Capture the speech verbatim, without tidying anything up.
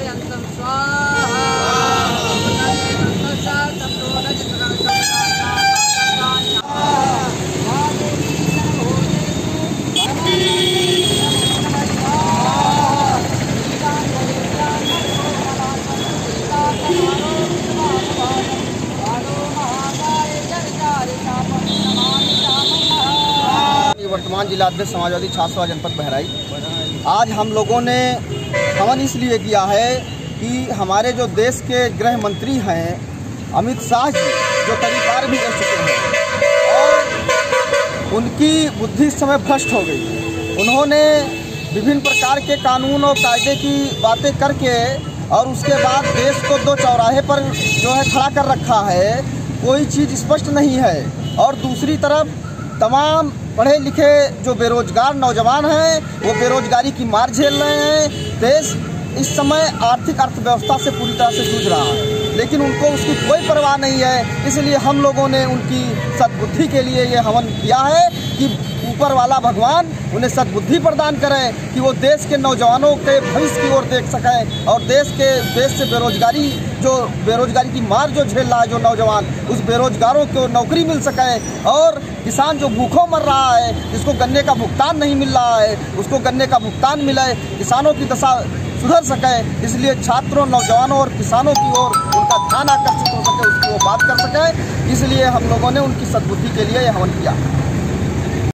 यंत्रम वर्तमान जिलाध्यक्ष समाजवादी छात्र जनपद बहराइच। आज हम लोगों ने हवन इसलिए किया है कि हमारे जो देश के गृह मंत्री हैं अमित शाह जी, जो कई बार भी रह चुके हैं और उनकी बुद्धि इस समय भ्रष्ट हो गई। उन्होंने विभिन्न प्रकार के कानून और कायदे की बातें करके और उसके बाद देश को दो चौराहे पर जो है खड़ा कर रखा है, कोई चीज़ स्पष्ट नहीं है। और दूसरी तरफ तमाम पढ़े लिखे जो बेरोजगार नौजवान हैं वो बेरोजगारी की मार झेल रहे हैं। देश इस समय आर्थिक अर्थव्यवस्था से पूरी तरह से जूझ रहा है, लेकिन उनको उसकी कोई परवाह नहीं है। इसलिए हम लोगों ने उनकी सद्बुद्धि के लिए ये हवन किया है कि ऊपर वाला भगवान उन्हें सद्बुद्धि प्रदान करें कि वो देश के नौजवानों के भविष्य की ओर देख सकें और देश के देश से बेरोजगारी जो बेरोजगारी की मार जो झेल रहा है जो नौजवान, उस बेरोजगारों को नौकरी मिल सके और किसान जो भूखों मर रहा है, जिसको गन्ने का भुगतान नहीं मिल रहा है, उसको गन्ने का भुगतान मिले, किसानों की दशा सुधर सके। इसलिए छात्रों, नौजवानों और किसानों की ओर उनका ध्यान आकर्षित हो सके, उसकी वो बात कर सके। इसलिए हम लोगों ने उनकी सद्बुद्धि के लिए यह हवन किया।